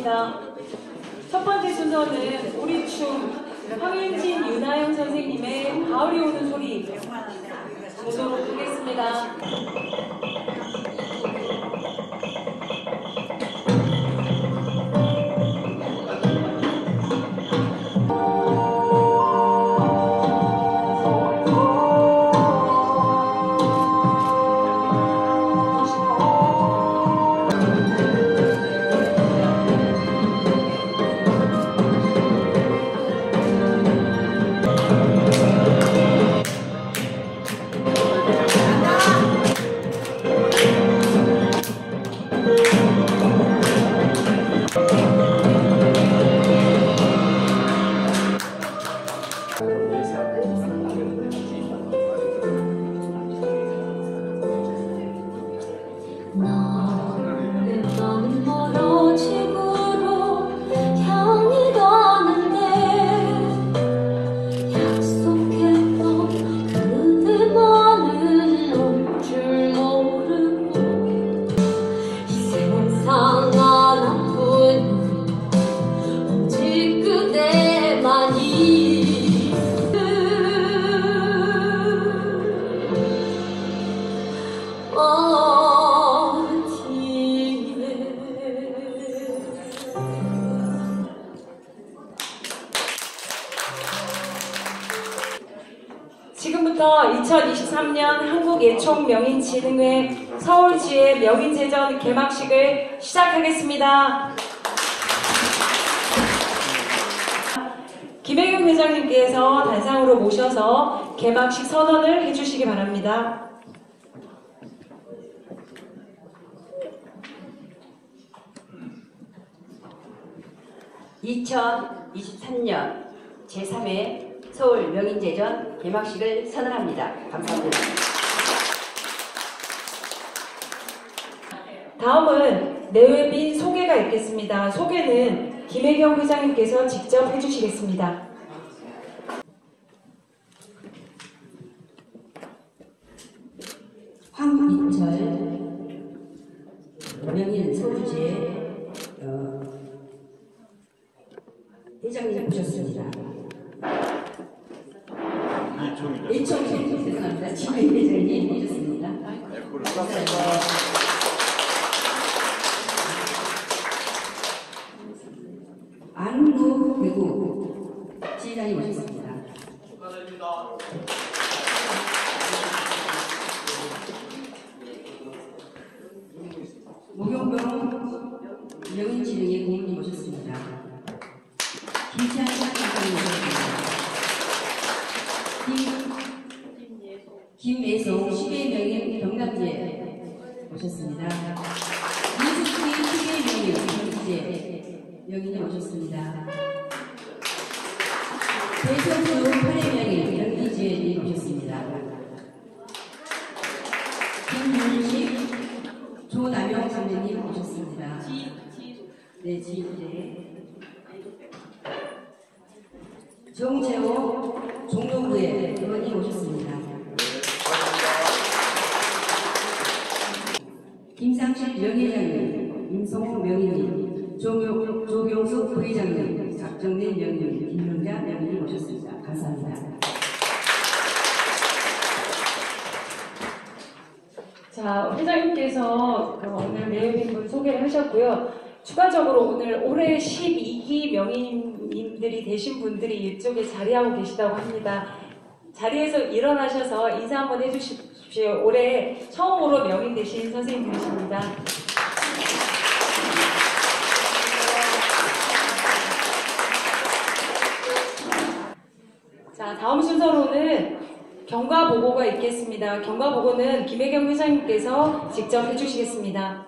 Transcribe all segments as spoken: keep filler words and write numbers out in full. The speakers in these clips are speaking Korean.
하겠습니다. 첫 번째 순서는 우리 춤 황윤진, 윤하영 선생님의 가을이 오는 소리 보도록 하겠습니다. 지금부터 이천이십삼 년 한국예총명인진흥회 서울지회 명인제전 개막식을 시작하겠습니다. 김혜경 회장님께서 단상으로 모셔서 개막식 선언을 해주시기 바랍니다. 이천이십삼 년 제삼 회 서울 명인제전 개막식을 선언합니다. 감사합니다. 다음은 내외빈 소개가 있겠습니다. 소개는 김혜경 회장님께서 직접 해주시겠습니다. 황민철 명인 서울지회 어, 회장님 모셨습니다. 일총 죄송합니다. 지회 회장님 모셨습니다. 안구 배구 지회장님 모셨습니다. 목용병 명인진흥회 고문님 모셨습니다. 김찬 장관님 모셨습니다. 김예송 십회 명인 경남지회 모셨습니다. 이수기 십회 명인 경기지회 명인이 모셨습니다. 배선수 팔회 명인 경기지회에 모셨습니다. 김윤식 조남영 선배님 모셨습니다. 네, 지휘부에 정채호 종로구의 의원님 오셨습니다. 김상실 명예장님, 임성호 명예님, 조경, 조경수 부회장님, 박정래 명예님, 김명자 명예님 오셨습니다. 감사합니다. 자, 회장님께서 오늘 내외빈분 소개를 하셨고요. 추가적으로 오늘 올해 십이 기 명인님들이 되신 분들이 이쪽에 자리하고 계시다고 합니다. 자리에서 일어나셔서 인사 한번 해주십시오. 올해 처음으로 명인 되신 선생님들이십니다. 자, 다음 순서로는 경과보고가 있겠습니다. 경과보고는 김혜경 회장님께서 직접 해주시겠습니다.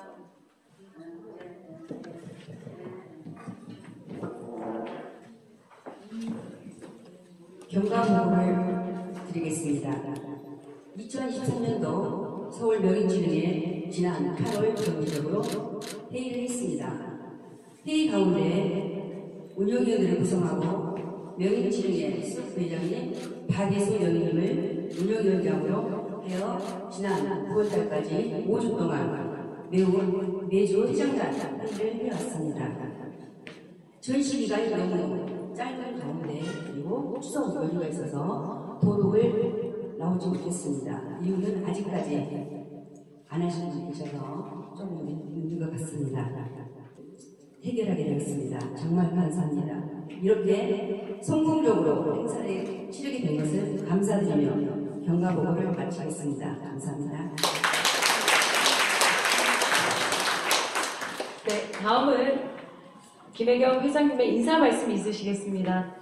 경과보고를 드리겠습니다. 이천이십삼 년도 서울 명인진흥회 지난 팔월 정기적으로 회의를 했습니다. 회의 가운데 운영위원회를 구성하고 명인진흥회 수석부회장님 박예수 명인님을 운영위원장으로 하여 지난 구월달까지 오 주 동안 매우 매주 회장단 회의를 해왔습니다. 전시기간이 너무 짧은 가운데 그리고 추석 연휴가 있어서 도록을 나오지 못했습니다. 이유는 아직까지 안 하시는 분이 계셔서 조금 있는 것 같습니다. 해결하게 되었습니다. 정말 감사합니다. 이렇게 성공적으로 행사를 치르게 된 것을 감사드리며 경과보고를 마치겠습니다. 감사합니다. 네, 다음은 김혜경 회장님의 인사 말씀 있으시겠습니다.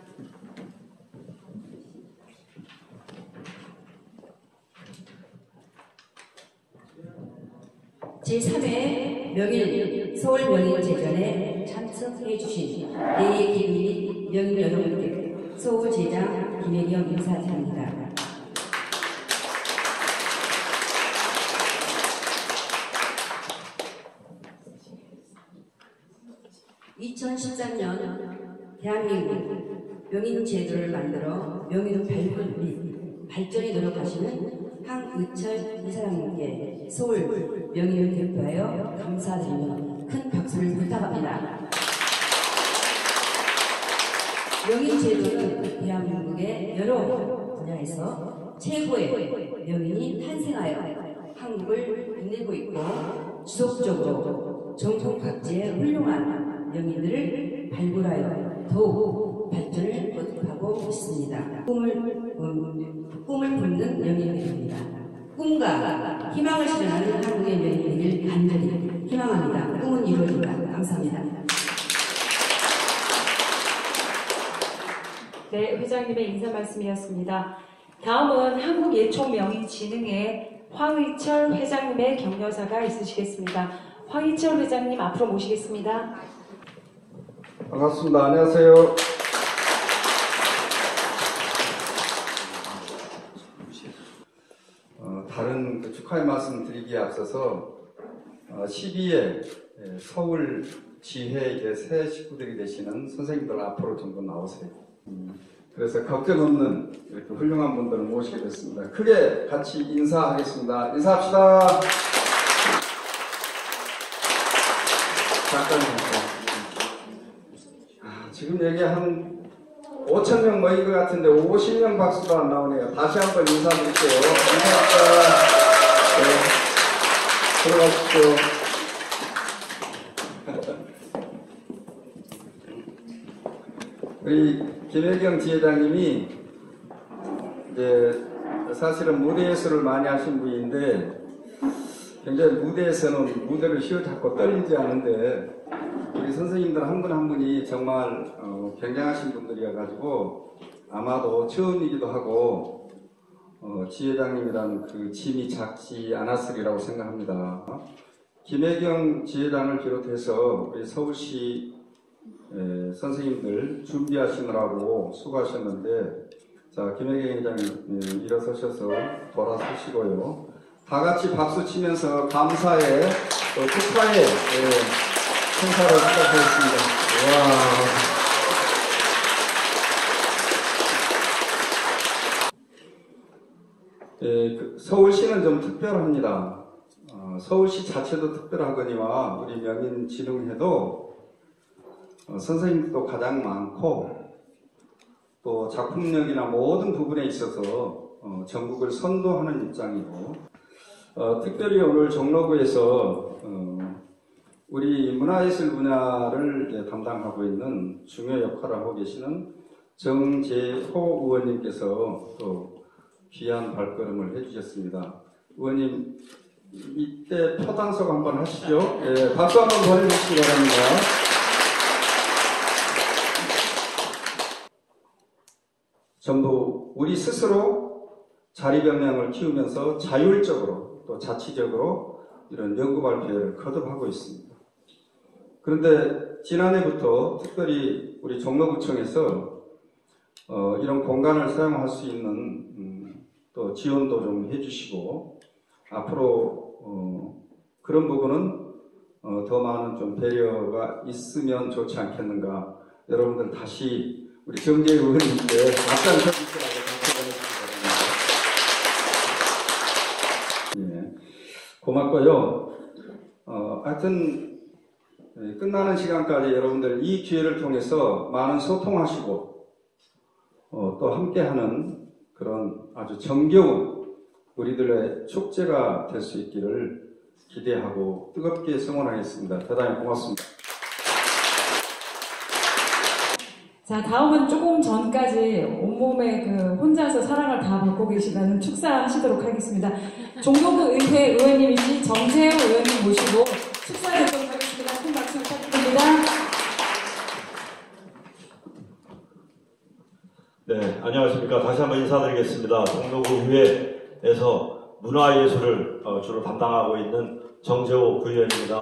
제삼 회 명인 서울 명인제전에 참석해 주신 내의 기금 및 명인 여러분께 서울제장 김혜경 인사드립니다. 이천십삼 년 대한민국 명인제도를 만들어 명인 발굴 및 발전에 노력하시는 황의철 이사장님께 서울 명인을 대표하여 감사드리며 큰 박수를 부탁합니다. 명인제도는 대한민국의 여러 분야에서 최고의 명인이 탄생하여 한국을 빛내고 있고 지속적으로 전국 각지의 훌륭한 명인들을 발굴하여 더욱 발전을 거듭하고 있습니다. 꿈을, 음, 꿈을 품는 명인들입니다. 꿈과 희망을 실현하는 한국의 명인들을 간절히 희망합니다. 꿈은 이루어진다. 감사합니다. 네, 회장님의 인사 말씀이었습니다. 다음은 한국예총명인진흥회 황의철 회장님의 격려사가 있으시겠습니다. 황의철 회장님 앞으로 모시겠습니다. 반갑습니다. 안녕하세요. 어, 다른 그 축하의 말씀 드리기에 앞서서 어, 십이 회 서울 지회 이제 새 식구들이 되시는 선생님들 앞으로 좀 더 나오세요. 음, 그래서 걱정 없는 이렇게 훌륭한 분들을 모시게 됐습니다. 크게 같이 인사하겠습니다. 인사합시다. 잠깐만요. 지금 여기 한 오천 명 모인 것 같은데 오십 명 박수도 안 나오네요. 다시 한번 인사드릴게요. 감사합니다. 네, 들어가십시오. 우리 김혜경 지회장님이 이제 사실은 무대예술을 많이 하신 분인데 굉장히 무대에서는 무대를 휘어잡고 떨리지 않은데 우리 선생님들 한 분 한 분이 정말 어, 굉장하신 분들이어가지고 아마도 처음이기도 하고 어, 지회장님이라는 그 짐이 작지 않았으리라고 생각합니다. 김혜경 지회장을 비롯해서 우리 서울시 에, 선생님들 준비하시느라고 수고하셨는데 자 김혜경 회장님 예, 일어서셔서 돌아서시고요. 다 같이 박수 치면서 감사의 또 축하의 예, 행사를 시작하겠습니다. 와. 예, 그 서울시는 좀 특별합니다. 어, 서울시 자체도 특별하거니와 우리 명인진흥회도 어, 선생님도 가장 많고 또 작품력이나 모든 부분에 있어서 어, 전국을 선도하는 입장이고 어, 특별히 오늘 종로구에서 어, 우리 문화예술 분야를 이제 담당하고 있는 중요 역할을 하고 계시는 정재호 의원님께서 또 귀한 발걸음을 해주셨습니다. 의원님 이때 표단속 한번 하시죠. 예, 박수 한번 보내주시기 바랍니다. 전부 우리 스스로 자리병량을 키우면서 자율적으로 또 자치적으로 이런 연구 발표를 거듭하고 있습니다. 그런데 지난해부터 특별히 우리 종로구청에서 어, 이런 공간을 사용할 수 있는 음, 또 지원도 좀 해주시고 앞으로 어, 그런 부분은 어, 더 많은 좀 배려가 있으면 좋지 않겠는가. 여러분들 다시 우리 정재희 의원님께 앞장서 주시라고 예, 고맙고요. 어, 하여튼 예, 끝나는 시간까지 여러분들 이 기회를 통해서 많은 소통하시고 어, 또 함께하는 그런 아주 정겨운 우리들의 축제가 될 수 있기를 기대하고 뜨겁게 성원하겠습니다. 대단히 고맙습니다. 자, 다음은 조금 전까지 온몸에 그 혼자서 사랑을 다 받고 계시다는 축사하시도록 하겠습니다. 종로구 의회 의원님이신 정재호 의원님 모시고 축사하도록 하겠습니다. 큰 박수 부탁드립니다. 네, 안녕하십니까. 다시 한번 인사드리겠습니다. 종로구 의회에서 문화예술을 어, 주로 담당하고 있는 정재호 구의원입니다.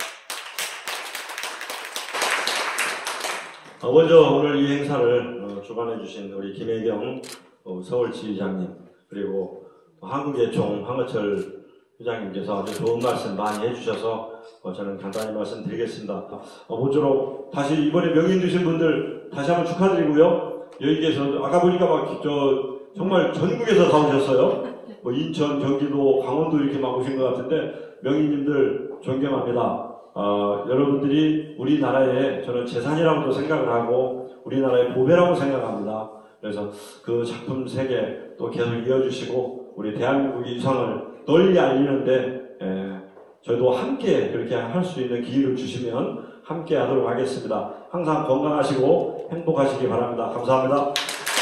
어, 먼저 오늘 이 행사를 어, 주관해주신 우리 김혜경 어, 서울지휘장님, 그리고 한국예총 황어철 회장님께서 아주 좋은 말씀 많이 해주셔서 어, 저는 간단히 말씀드리겠습니다. 어, 모쪼록 다시 이번에 명인 되신 분들 다시 한번 축하드리고요. 여기 계셔 아까 보니까 막 저 정말 전국에서 다 오셨어요. 뭐 인천, 경기도, 강원도 이렇게 막 오신 것 같은데 명인님들 존경합니다. 어, 여러분들이 우리나라의 저는 재산이라고도 생각을 하고 우리나라의 보배라고 생각합니다. 그래서 그 작품 세계 또 계속 이어주시고 우리 대한민국의 위상을 널리 알리는데 에, 저희도 함께 그렇게 할 수 있는 기회를 주시면 함께 하도록 하겠습니다. 항상 건강하시고 행복하시기 바랍니다. 감사합니다.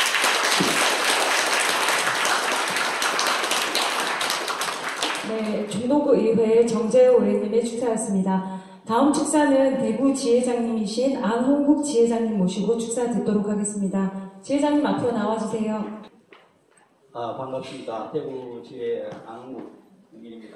네, 종로구 의회 정재호 의원님의 축사였습니다. 다음 축사는 대구 지회장님이신 안홍국 지회장님 모시고 축사 듣도록 하겠습니다. 지회장님 앞으로 나와주세요. 아, 반갑습니다. 대구 지회 안홍국입니다.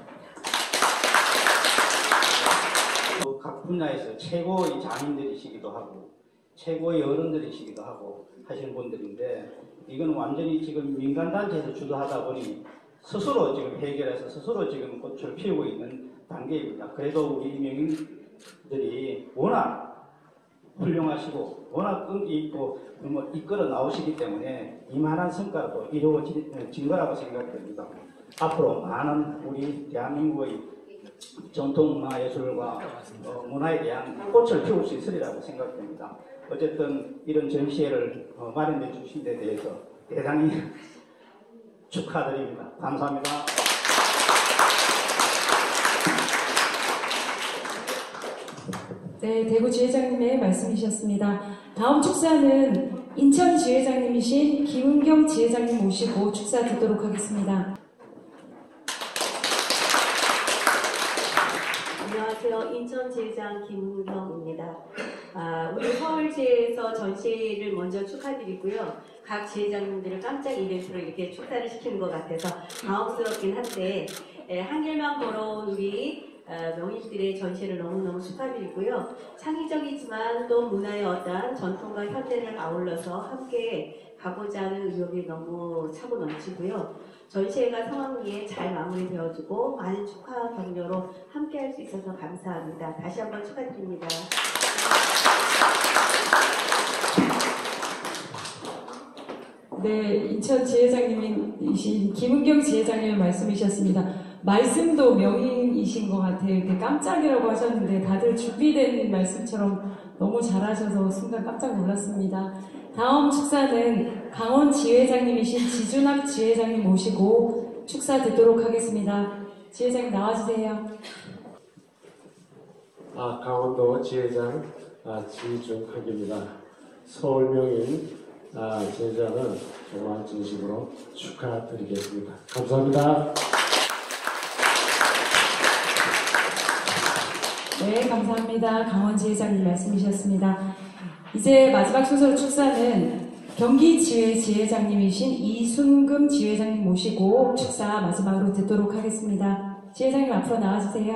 각 분야에서 최고의 장인들이시기도 하고 최고의 어른들이시기도 하고 하시는 분들인데 이건 완전히 지금 민간단체에서 주도하다 보니 스스로 지금 해결해서 스스로 지금 꽃을 피우고 있는 단계입니다. 그래도 우리 명인들이 워낙 훌륭하시고 워낙 끈기 있고 뭐 이끌어 나오시기 때문에 이만한 성과도 이루어진 거라고 생각됩니다. 앞으로 많은 우리 대한민국의 전통문화예술과 어, 문화에 대한 꽃을 피울 수 있으리라고 생각됩니다. 어쨌든 이런 전시회를 어, 마련해 주신 데 대해서 대단히 축하드립니다. 감사합니다. 네, 대구 지회장님의 말씀이셨습니다. 다음 축사는 인천 지회장님이신 김은경 지회장님 모시고 축사 듣도록 하겠습니다. 안녕하세요. 인천지회장 김은경입니다. 아, 우리 서울지회에서 전시를 먼저 축하드리고요. 각 지회장님들을 깜짝 이벤트로 이렇게 축사를 시키는 것 같아서 당혹스럽긴 한데 에, 한길만 걸어온 우리 어, 명인들의 전시를 너무너무 축하드리고요. 창의적이지만 또 문화의 어떤 전통과 현대를 아울러서 함께 가고자 하는 의욕이 너무 차고 넘치고요. 전시회가 성황리에 잘 마무리되어지고 많은 축하 격려로 함께 할 수 있어서 감사합니다. 다시 한번 축하드립니다. 네, 인천 지회장님이신 김은경 지회장님의 말씀이셨습니다. 말씀도 명인이신 것 같아요. 이렇게 깜짝이라고 하셨는데 다들 준비된 말씀처럼 너무 잘하셔서 순간 깜짝 놀랐습니다. 다음 축사는 강원 지회장님이신 지준학 지회장님 모시고 축사 듣도록 하겠습니다. 지회장님 나와주세요. 아, 강원도 지회장 아, 지준학입니다. 서울명인 아, 제자는 정말 진심으로 축하드리겠습니다. 감사합니다. 네, 감사합니다. 강원 지회장님 말씀이셨습니다. 이제 마지막 순서로 축사는 경기지회 지회장님이신 이순금 지회장님 모시고 축사 마지막으로 듣도록 하겠습니다. 지회장님 앞으로 나와주세요.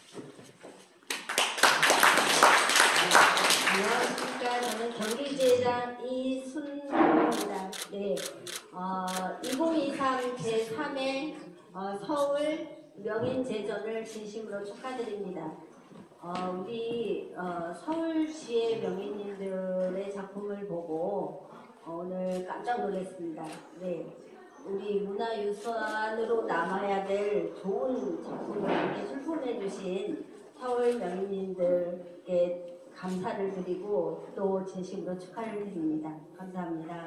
안녕하십니까. 저는 경기지회장 이순금입니다. 네, 어, 이천이십삼 제삼 회 어, 서울 명인제전을 진심으로 축하드립니다. 어, 우리 어, 서울시의 명인님들의 작품을 보고 어, 오늘 깜짝 놀랐습니다. 네, 우리 문화유산으로 남아야 될 좋은 작품을 이렇게 출품해 주신 서울 명인님들께 감사를 드리고 또 진심으로 축하를 드립니다. 감사합니다.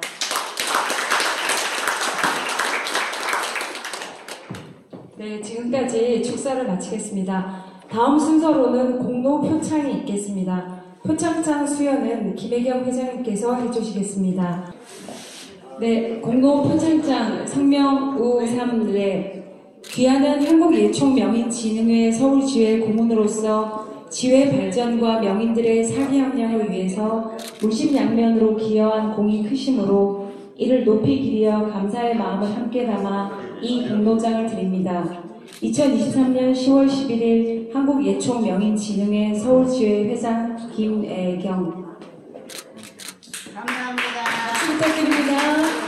네, 지금까지 축사를 마치겠습니다. 다음 순서로는 공로 표창이 있겠습니다. 표창장 수여는 김혜경 회장님께서 해주시겠습니다. 네, 공로 표창장 성명 우삼례 귀하는 한국예총명인진흥회 서울지회 고문으로서 지회 발전과 명인들의 사기 함량을 위해서 물심양면으로 기여한 공이 크심으로 이를 높이 기리어 감사의 마음을 함께 담아 이 공로장을 드립니다. 이천이십삼년 시월 십일일 한국예총명인진흥회 서울지회 회장 김애경. 감사합니다. 박수 부탁드립니다.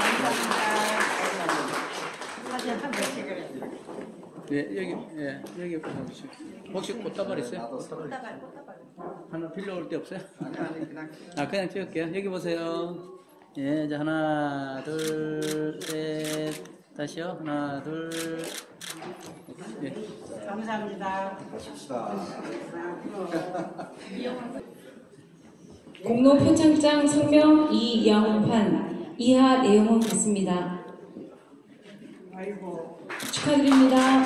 사진 한 번 찍으래. 네, 여기, 예, 여기 보십시오. 혹시 꽃다발 있어요? 꽃다발. 하나 빌려올 데 없어요? 아니, 아니, 그냥. 아, 그냥 찍을게요. 여기 보세요. 예, 이제 하나, 둘, 셋, 다시요. 하나, 둘, 예. 감사합니다. 공로 표창장 성명 이영환. 이하 내용은 같습니다. 아이고. 축하드립니다.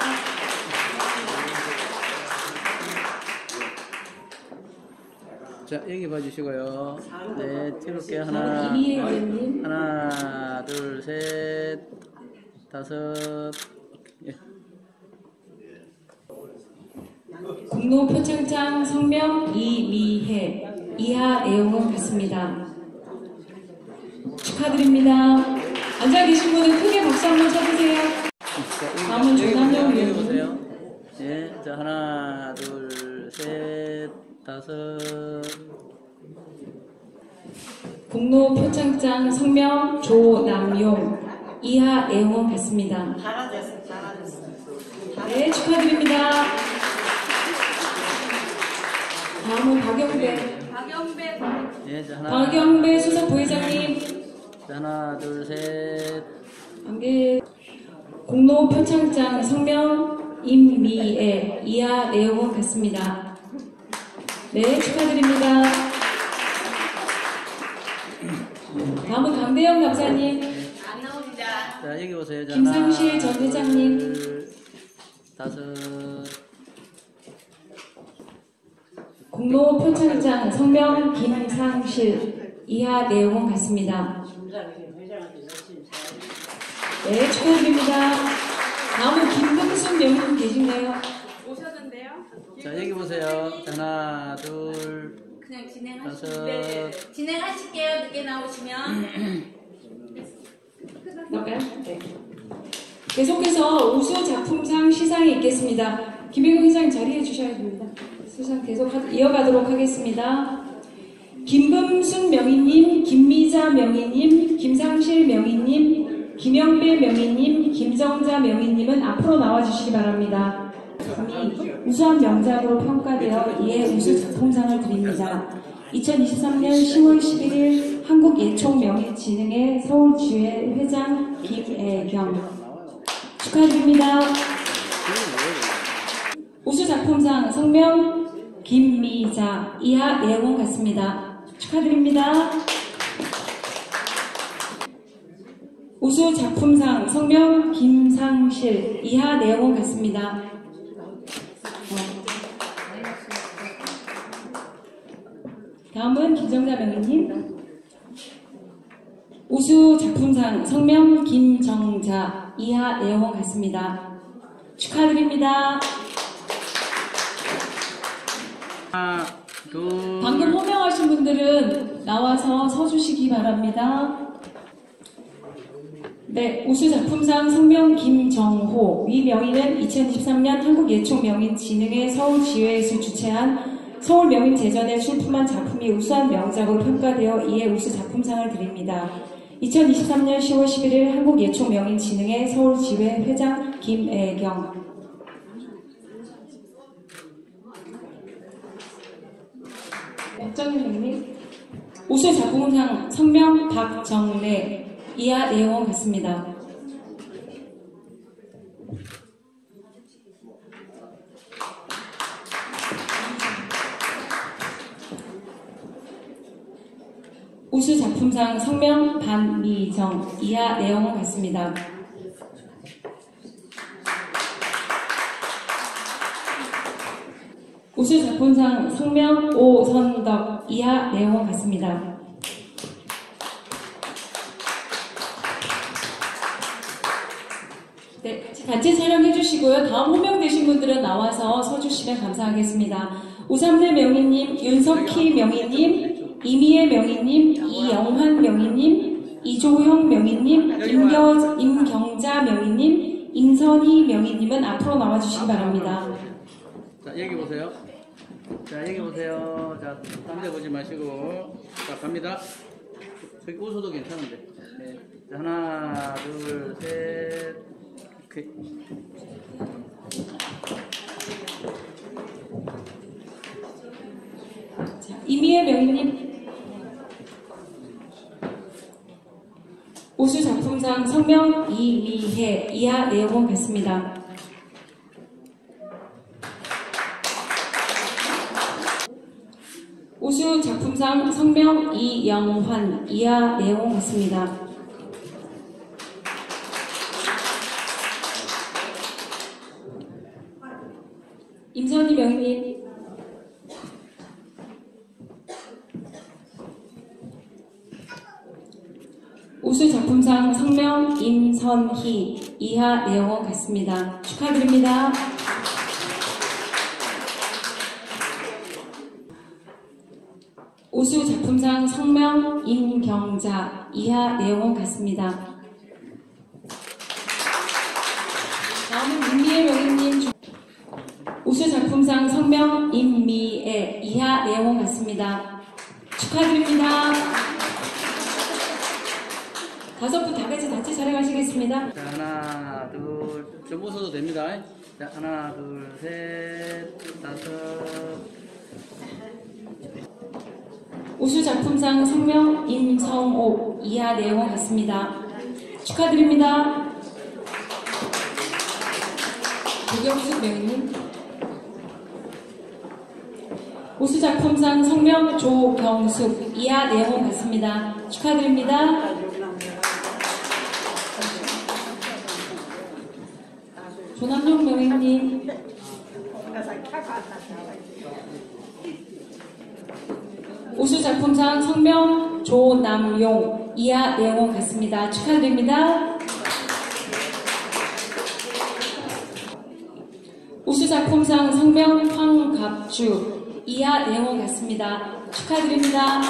자, 여기 봐주시고요. 네, 찍을게요. 다음 하나, 이미혜 의원님. 하나, 둘, 셋, 다섯, 예. 공로 표창장 성명 이미혜. 이하 내용은 같습니다. 축하드립니다. 앉아 계신 분은 크게 박수 한번 쳐주세요. 다음은 조남영 여기 위원님. 보세요. 예, 자, 하나, 둘, 셋, 다섯. 공로 표창장 성명 조남용. 이하 내용은 같습니다. 잘하셨어, 잘하셨어. 네, 축하드립니다. 다음은 박영배. 예, 자, 하나, 박영배 수석 부회장님. 자, 하나, 둘, 셋. 관계 공로 표창장 성명 임미애. 이하 내용은 같습니다. 네, 축하드립니다. 다음은 강대영 감사님. 자, 여기 보세요. 자, 김상실 하나, 전 회장님. 둘, 다섯. 공로 표창장 성명 김상실. 이하 내용은 같습니다. 네, 축하드립니다. 다음은 김금순 명인 계신가요? 자, 여기 보세요. 자, 하나, 둘, 그냥 다섯. 진행하시면 네, 진행하실게요. 늦게 나오시면. 나올까요? 네. 계속해서 우수 작품상 시상이 있겠습니다. 김혜경 회장님 자리해 주셔야 됩니다. 수상 계속 하, 이어가도록 하겠습니다. 김금순 명인님, 김미자 명인님, 김상실 명인님, 김영배 명인님, 김정자 명인님은 앞으로 나와주시기 바랍니다. 작품이 우수한 명작으로 평가되어 이에 우수 작품상을 드립니다. 이천이십삼년 시월 십일일 한국예총명인진흥회 서울지회 회장 김애경. 축하드립니다. 우수작품상 성명 김미자. 이하 내용은 같습니다. 축하드립니다. 우수작품상 성명 김상실. 이하 내용은 같습니다. 다음은 김정자 명인님. 우수작품상 성명 김정자. 이하 내용은 같습니다. 축하드립니다. 하나, 둘. 방금 호명하신 분들은 나와서 서주시기 바랍니다. 네, 우수작품상 성명 김정호. 위 명인은 이천이십삼년 한국예총명인진흥회 서울지회에서 주최한 서울명인제전에 출품한 작품이 우수한 명작으로 평가되어 이에 우수작품상을 드립니다. 이천이십삼년 시월 십일일 한국예총명인진흥회 서울지회 회장 김애경. 박정일 형님. 우수작품상 성명 박정래. 이하 내용은 같습니다. 우수 작품상 성명 반미정 이하 내용은 같습니다. 우수 작품상 성명 오선덕 이하 내용은 같습니다. 네, 단체 촬영해 주시고요. 다음 호명되신 분들은 나와서 서주시면 감사하겠습니다. 우삼래 명희님, 윤석희 명희님, 이미애 명희님, 이영환 명희님, 이조형 명희님, 임겨, 임경자 명희님, 임선희 명희님은 앞으로 나와주시기 바랍니다. 자, 여기 보세요. 자, 여기 보세요. 자, 딴 데 보지 마시고. 자, 갑니다. 저기 웃어도 괜찮은데. 네. 자, 하나, 둘, 셋. 오케이. 자, 이미애 명희님. 우수 작품상 성명 이미혜 이하 내용은 같습니다. 우수 작품상 성명 이영환 이하 내용 같습니다. 임선희 명희님. 우수 작품상 성명 임선희 이하 내용 같습니다. 축하드립니다. 우수 작품상 성명 임경자 이하 내용은 같습니다. 다음은 임미애 명희님. 우수 작품상 성명 임미애 이하 내용은 같습니다. 축하드립니다. 다섯 분 다 같이 단체 촬영하시겠습니다. 자, 하나, 둘, 좀 웃어도 됩니다. 자, 하나, 둘, 셋, 다섯. 우수 작품상 성명 임성옥 이하 내용 같습니다. 축하드립니다. 조경숙 명희님. 우수 작품상 성명 조경숙 이하 내용 같습니다. 축하드립니다. 조남용 명희님. 우수 작품상 성명 조남용 이하 내용 같습니다. 축하드립니다. 우수 작품상 성명 황갑주 이하 내용 같습니다. 축하드립니다.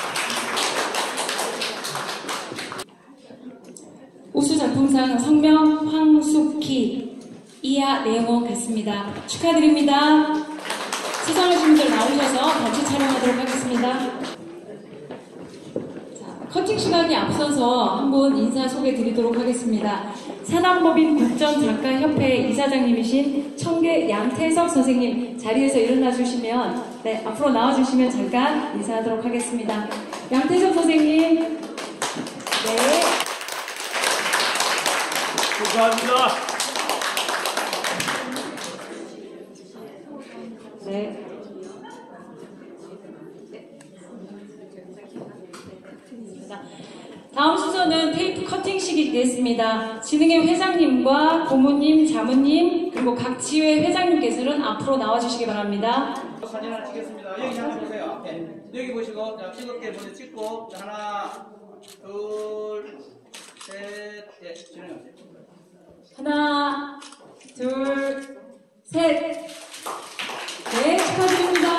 우수 작품상 성명 황숙희 이하 내용 같습니다. 축하드립니다. 수상하신 분들 나오셔서 같이 촬영하도록 하겠습니다. 자, 커팅 시간이 앞서서 한 분 인사 소개 드리도록 하겠습니다. 산암법인 국전작가협회 이사장님이신 청계 양태석 선생님 자리에서 일어나 주시면, 네, 앞으로 나와 주시면 잠깐 인사하도록 하겠습니다. 양태석 선생님. 네. 감사합니다. 네. 다음 순서는 테이프 커팅식이 되겠습니다. 진흥회 회장님과 고모님, 자모님, 그리고 각 지회 회장님께서는 앞으로 나와주시기 바랍니다. 사진 하나 찍겠습니다. 여기 한번 보세요. 네. 여기 보시고, 자, 찍을게 먼저 찍고, 자, 하나, 둘, 셋, 예, 진행하세요. 하나, 둘, 셋. 네, 축하드립니다.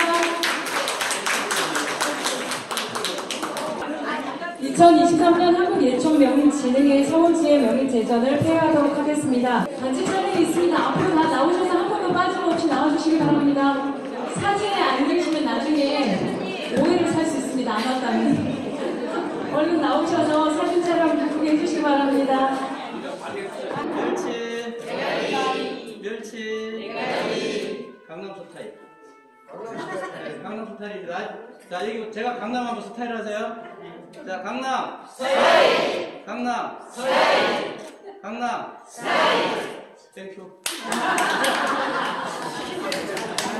이천이십삼 년 한국예총명인진흥회 서울지회 명인제전을 폐회하도록 하겠습니다. 단체 촬영이 있습니다. 앞으로 다 나오셔서 한 번도 빠짐없이 나와주시기 바랍니다. 사진에 안 계시면 나중에 오해를 살 수 있습니다. 안 왔다면. 얼른 나오셔서 사진 촬영 예쁘게 해주시기 바랍니다. 멸치, 멸치, 강남 스타일. 네, 강남 스타일입니다. 자, 여기 제가 강남 한번 스타일 하세요. 자, 강남 스타일, 강남 스타일, 강남 스타일. 땡큐.